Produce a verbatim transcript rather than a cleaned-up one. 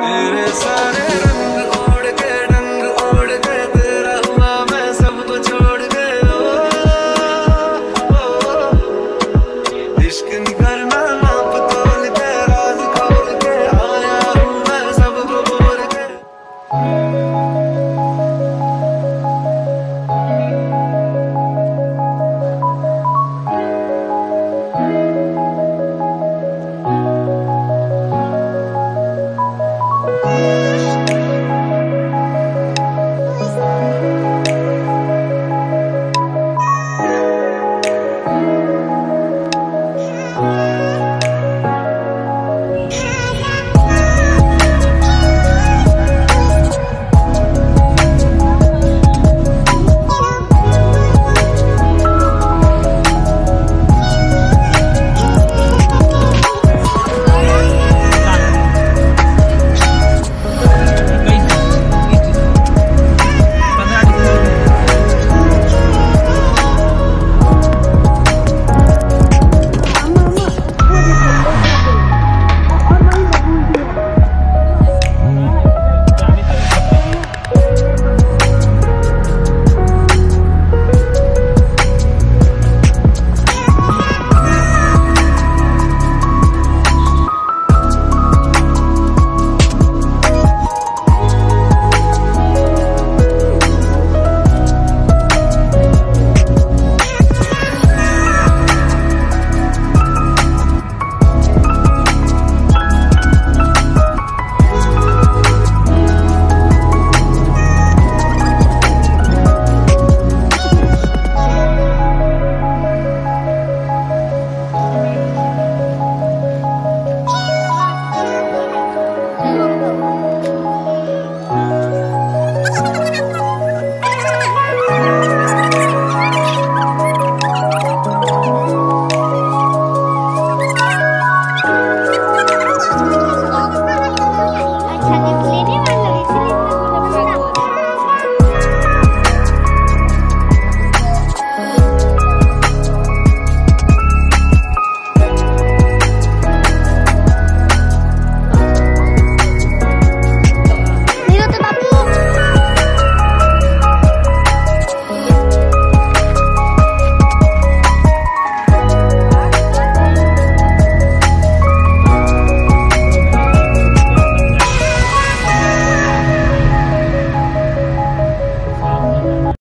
तेरे सारे रंग ओढ़ के रंग ओढ़ के तेरा हुआ मैं सबको छोड़ के ओ, ओ, ओ, इश्क नहीं करना नाप तोल के राज खोल के आया हूँ मैं सबको बोल के।